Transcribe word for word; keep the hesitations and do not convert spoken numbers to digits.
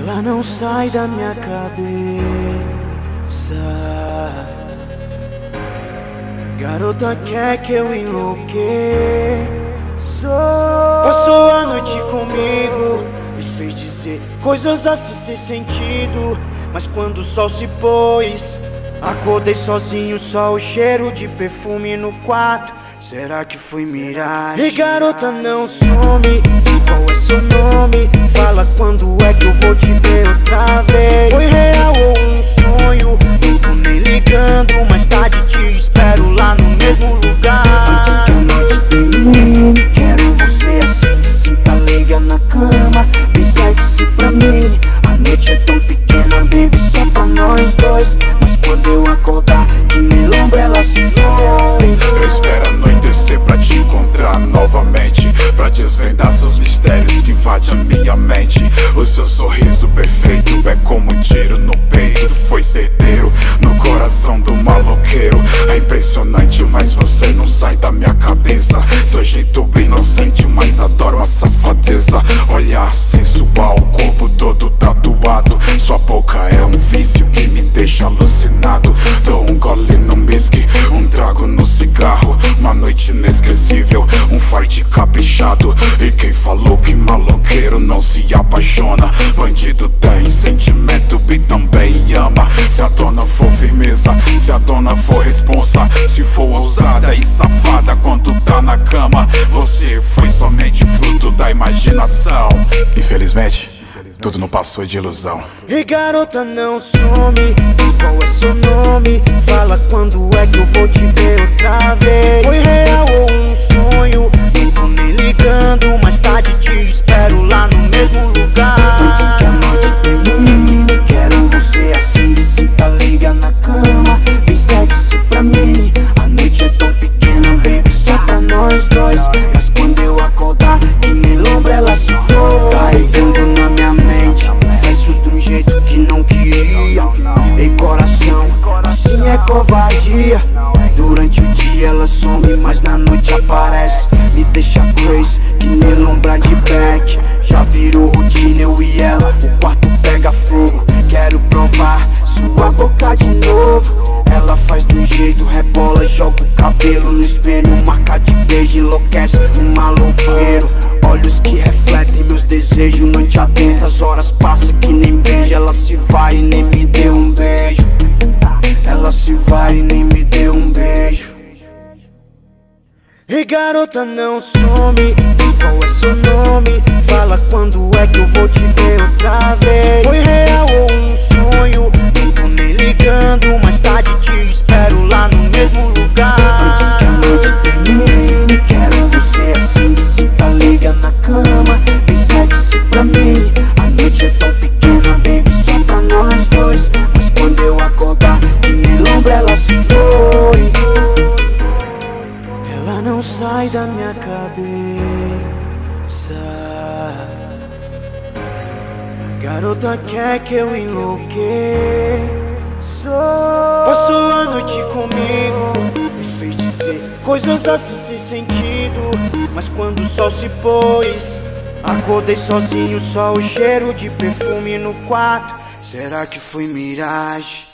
Ela não sai da minha cabeça. Garota quer que eu enlouqueça. Passou a noite comigo, me fez dizer coisas assim sem sentido. Mas quando o sol se pôs, acordei sozinho, só o cheiro de perfume no quarto. Será que foi miragem? E garota, não some, qual é seu nome? Fala quando é que eu vou te ver outra vez. Foi real ou um sonho? Não tô nem ligando, mais tarde te espero lá no mesmo lugar. Antes que a noite termine, quero você assim, sinta liga na cama. Me segue-se pra mim, a noite é tão pequena, baby, só pra nós dois. Mas quando eu acordar, que me lembra ela se foi. Eu espero anoitecer pra te encontrar novamente, pra desvendar seus mistérios que invadem a minha mente. O seu sorriso perfeito é como um tiro no peito, foi certeiro no coração do maloqueiro. É impressionante, mas você não sai da minha cabeça. Seu jeito bem inocente, mas adoro a safadeza. Olhar sensual, corpo todo tatuado. Sua boca é um vício que me deixa alucinado. Dou um gole no whisky, um trago no cigarro. Uma noite inesquecível, um fight caprichado. E quem falou que maloqueiro não se apaixona? Bandido tem sentimento e também ama. Se a dona for firmeza, se a dona for responsa, se for ousada e safada quando tá na cama, você foi somente fruto da imaginação. Infelizmente, tudo não passou de ilusão. E garota, não some, qual é seu nome? Fala quando é que eu vou te ver outra vez. Foi real ou um sonho? Não tô nem ligando, mais tarde te espero lá no mesmo lugar. Antes que a noite termine, quero você assim, sinta liga na cama. Me segue-se pra mim, a noite é tão pequena, baby, só pra nós dois. Mas quando eu acordar, que me lembra ela se for. Tá entrando na minha mente, faz de um jeito que não queria. Ei coração, assim é covardia. Durante o dia ela some, mas na noite aparece. Me deixa crazy, que nem lombra de back. Já virou rotina eu e ela, o quarto pega fogo. Quero provar sua boca de novo. Ela faz de um jeito, rebola, joga o cabelo no espelho. Marca de beijo, enlouquece um maloqueiro. Olhos que refletem meus desejos, noite adentro, as horas passam que nem vejo. Ela se vai e nem me deu um beijo. Ela se vai e nem me deu um beijo. E garota, não some, qual é seu nome? Fala quando é que eu vou te ver outra vez. Foi real ou um sonho? Não tô nem ligando, mais tarde te espero lá no mesmo lugar. Antes que a noite termine, quero você assim, sinta liga na cama. Me segue-se pra mim, a noite é tão pequena, baby, só pra nós dois. Mas quando eu acordar, que me lembra ela se foi. Ela não sai da minha cabeça. Garota quer que eu enlouqueça. Passou a noite comigo, me fez dizer coisas assim sem sentido. Mas quando o sol se pôs, acordei sozinho, só o cheiro de perfume no quarto. Será que foi miragem?